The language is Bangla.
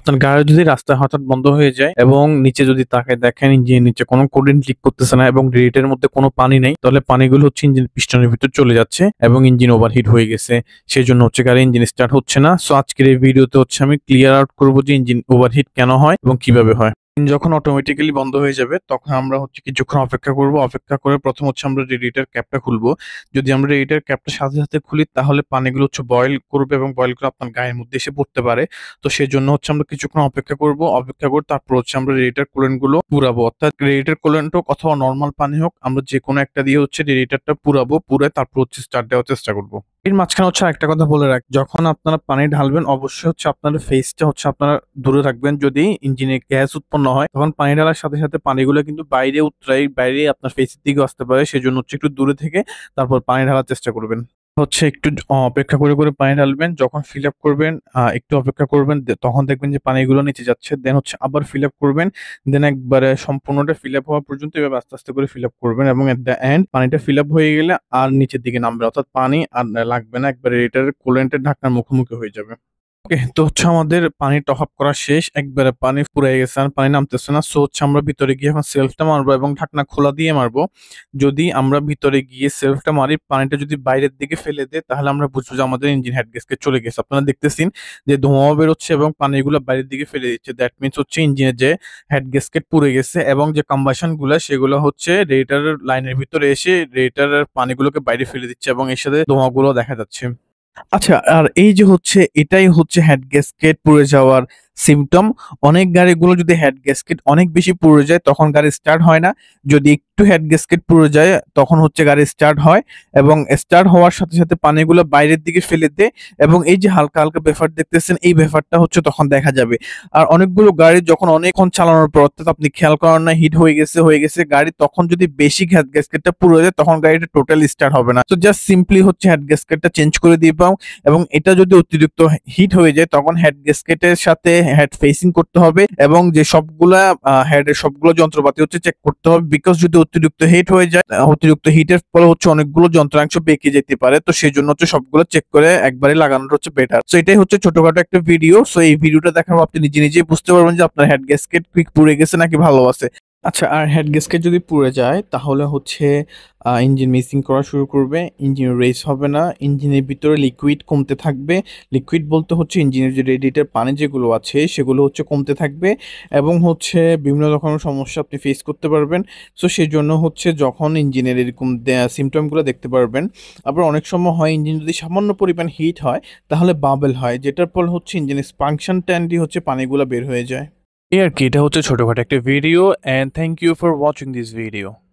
আপনার গাড়ি যদি রাস্তায় হঠাৎ বন্ধ হয়ে যায় এবং নিচে যদি তাকায় দেখেন ইঞ্জিনের নিচে কোনো কুলিং লিক করতেছে না এবং রেডিয়েটরের মধ্যে কোনো পানি নেই, তাহলে পানিগুলো হচ্ছে ইঞ্জিন পিস্টনের ভিতর চলে যাচ্ছে এবং ইঞ্জিন ওভারহিট হয়ে গেছে। সেজন্য হচ্ছে গাড়ি ইঞ্জিন স্টার্ট হচ্ছে না। সো আজকের এই ভিডিওতে হচ্ছে আমি ক্লিয়ার আউট করবো যে ইঞ্জিন ওভারহিট কেন হয় এবং কিভাবে হয়। যখন অটোমেটিক্যালি বন্ধ হয়ে যাবে তখন আমরা হচ্ছে কিছুক্ষণ অপেক্ষা করব। অপেক্ষা করে প্রথম হচ্ছে আমরা রেডিয়েটর ক্যাপটা খুলবো। যদি আমরা রেডিয়েটর ক্যাপটা সাথে সাথে খুলি তাহলে পানিগুলো হচ্ছে বয়েল করবে এবং বয়েল করে আপনার গায়ের মধ্যে এসে পড়তে পারে। তো সেজন্য হচ্ছে আমরা কিছুক্ষণ অপেক্ষা করব। অপেক্ষা করে তারপর হচ্ছে আমরা রেডিয়েটর কুলেন্ট গুলো পুরাবো, অর্থাৎ রেডিয়েটর কুলেন্ট হোক অথবা নর্মাল পানি হোক, আমরা যে কোনো একটা দিয়ে হচ্ছে রেডিয়েটরটা পুরাবো। পুরে তারপর হচ্ছে স্টার্ট দেওয়ার চেষ্টা করবো। এর মাঝখানে হচ্ছে একটা কথা বলে রাখ, যখন আপনারা পানি ঢালবেন অবশ্যই হচ্ছে আপনার ফেসটা হচ্ছে আপনারা দূরে রাখবেন। যদি ইঞ্জিনে গ্যাস উৎপন্ন হয় তখন পানি ঢালার সাথে সাথে পানিগুলো কিন্তু বাইরে উতরাই, বাইরে আপনার ফেসের দিকে আসতে পারে। সেজন্য হচ্ছে একটু দূরে থেকে তারপর পানি ঢালার চেষ্টা করবেন। হচ্ছে একটু অপেক্ষা করে করে পানি ঢালবেন। যখন ফিল আপ করবেন একটু অপেক্ষা করবেন, তখন দেখবেন যে পানিগুলো নিচে যাচ্ছে। দেন হচ্ছে আবার ফিল আপ করবেন। দেন একবারে সম্পূর্ণটা ফিল আপ হওয়া পর্যন্ত এভাবে আস্তে আস্তে করে ফিল আপ করবেন এবং এট দ্য এন্ড পানিটা ফিল আপ হয়ে গেলে আর নিচের দিকে নামবে, অর্থাৎ পানি আর লাগবে না, একবারে এটার কুলেন্টের ঢাকনার মুখোমুখি হয়ে যাবে। ওকে, তো হচ্ছে আমাদের পানি টপ আপ করা শেষ। একবারে পানি ফুরাই গেছে, আর পানি নামতেছে না। সো হচ্ছে আমরা ভিতরে গিয়ে এখন সেলফটা মারবো এবং ঢাকনা খোলা দিয়ে মারবো। যদি আমরা ভিতরে গিয়ে সেলফটা মারি, পানিটা যদি বাইরের দিকে ফেলে দেয় তাহলে আমরা বুঝবো যে আমাদের ইঞ্জিন হেড গ্যাসকেট চলে গেছে। আপনারা দেখতেছেন যে ধোঁয়া বেরোচ্ছে এবং পানিগুলো বাইরের দিকে ফেলে দিচ্ছে। দ্যাট মিনস হচ্ছে ইঞ্জিনের যে হেড গ্যাসকেট পুড়ে গেছে এবং যে কম্বাসন গুলা সেগুলো হচ্ছে রেডিয়েটরের লাইনের ভিতরে এসে রেডিয়েটরের পানিগুলোকে বাইরে ফেলে দিচ্ছে এবং এর সাথে ধোঁয়াগুলো দেখা যাচ্ছে। আচ্ছা, আর এই যে হচ্ছে এটাই হচ্ছে হেড গ্যাসকেট পুড়ে যাওয়ার সিম্পটম। অনেক গাড়িগুলো যদি হেড গ্যাসকেট অনেক বেশি পুড়ে যায় তখন গাড়ি স্টার্ট হয় না। যদি একটু হেড গ্যাসকেট পুড়ে যায় তখন হচ্ছে গাড়ি স্টার্ট হয় এবং স্টার্ট হওয়ার সাথে সাথে পানিগুলো বাইরের দিকে ফেলে দেয় এবং এই যে হালকা হালকা ব্যাপার দেখতেছেন এই ব্যাপারটা হচ্ছে তখন দেখা যাবে। আর অনেকগুলো গাড়ি যখন অনেকক্ষণ চালানোর পর, অর্থাৎ আপনি খেয়াল করেন না হিট হয়ে গেছে গাড়ি, তখন যদি বেশি হেড গ্যাসকেটটা পুড়ে যায় তখন গাড়িটা টোটালি স্টার্ট হবে না। তো জাস্ট সিম্পলি হচ্ছে হেড গ্যাসকেটটা চেঞ্জ করে দিবা এবং এটা যদি অতিরিক্ত হিট হয়ে যায় তখন হেড গ্যাসকেটের সাথে হেড ফেসিং করতে হবে এবং যে সবগুলা হেডের সবগুলো যন্ত্রপাতি হচ্ছে চেক করতে হবে। বিকজ যদি অতিরিক্ত হিট হয়ে যায়, অতিরিক্ত হিটের ফলে হচ্ছে অনেকগুলো যন্ত্রাংশ বেঁকে যেতে পারে। তো সেই জন্য হচ্ছে সবগুলো চেক করে একবারে লাগানোটা হচ্ছে বেটার। তো এটাই হচ্ছে ছোটখাটো একটা ভিডিও। সো এই ভিডিওটা দেখার পর আপনি নিজে নিজেই বুঝতে পারবেন যে আপনার হেড গ্যাসকেট কুইক পুড়ে গেছে নাকি ভালো আছে। আচ্ছা, আর হেড গ্যাসকেট যদি পুড়ে যায় তাহলে হচ্ছে ইঞ্জিন মিসিং করা শুরু করবে, ইঞ্জিন রেস হবে না, ইঞ্জিনের ভিতরে লিকুইড কমতে থাকবে। লিকুইড বলতে হচ্ছে ইঞ্জিনের যে রেডিয়েটর পানি যেগুলো আছে সেগুলো হচ্ছে কমতে থাকবে এবং হচ্ছে বিভিন্ন রকমের সমস্যা আপনি ফেস করতে পারবেন। সো সেই জন্য হচ্ছে যখন ইঞ্জিনের এরকম সিমটমগুলো দেখতে পারবেন। আবার অনেক সময় হয় ইঞ্জিন যদি সামান্য পরিমাণ হিট হয় তাহলে বাবেল হয়, যেটার ফলে হচ্ছে ইঞ্জিনের ফাংশন ট্যান্ডি হচ্ছে পানিগুলো বের হয়ে যায়। এই আর কি, এটা হচ্ছে ছোটখাটো একটা video. And thank you for watching this video.